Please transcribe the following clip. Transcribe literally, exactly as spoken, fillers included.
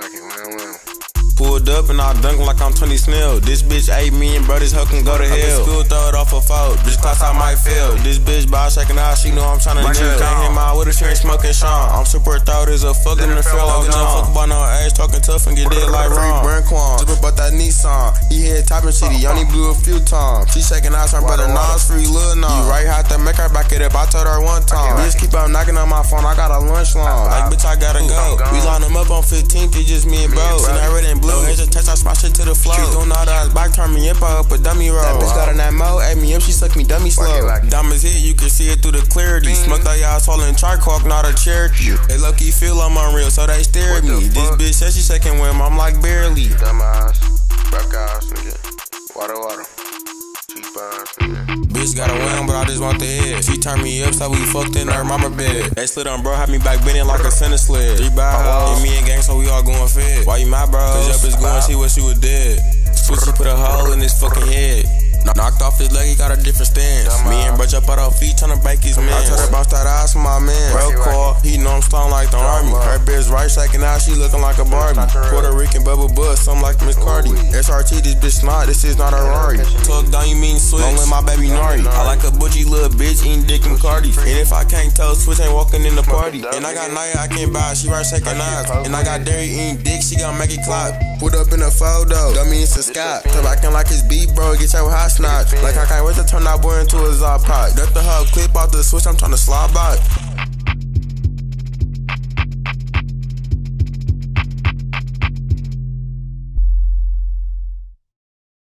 Make it win-win. Pulled up and I dunk like I'm twenty Snell. This bitch ate me and bro, this hoe can go to hell. School throw it off a fault, this class I might fail. This bitch by shaking out, she know I'm tryna chill. Can't hit my with her, she ain't smoking Sean. I'm super thought as a fuck in the field like John. Fuck about no ass, talking tough and get dead like Ron. Brand Quan, just about that Nissan. He hit topping shit, he only blew a few times. She shaking out, her brother Nas free Lil Nas. You right, had to make her back it up, I told her one time. Bitch keep on knocking on my phone, I got a lunch line. Like bitch, I gotta go. We line them up on fifteenth, it's just me and bro. And I red and blue, here's a touch, I my shit to the floor. She doing all that back, turn me up, I up a dummy roll. That bitch got on that mo, ate me up, she suck me dummy slow. Diamonds hit, you can see it through the clarity. Smoked all y'all swallowing charcoal, not a Cherokee. They low-key feel I'm unreal, so they stare at me. This bitch said she second whim, I'm like barely. Dumbass, broke ass, nigga. Water, water. Cheap ass, nigga. Bitch got a wham, but I just want the head. She turned me up, so we fucked in her mama bed. They slid on bro, had me back bending like a center sled. Three by hoes, and me and gang, so we all going fed. Why you mad, bro? Cause your bitch going, she wish she was dead. Switch, she put a hole in his fucking head. Knocked off his leg, he got a different stance. Me and bro jump out our feet, tryna break his man. I told her bounce that ass for my man. Bro call, he know I'm strong like the army. Her bitch right shaking out, she looking like a Barbie. Puerto Rican bubble butt, something like Miss Cardi. S R T, this bitch not, this is not a Rari. Tuck down, you mean switch? Don't let my baby Nari. I like a butchy little bitch eating dick and Cardi. And if I can't tell switch, ain't walking in the party. And I got Naya, I can't buy, she right shaking eyes. And I got Derry eating dick, she gon' make it clap. Put up in a photo, dummy it's a Scott. Come back in like his beat, bro, get your hot snotch. Like I can't wait to turn that boy into a Zod pot. Duck the hub, clip out the switch, I'm tryna slide by.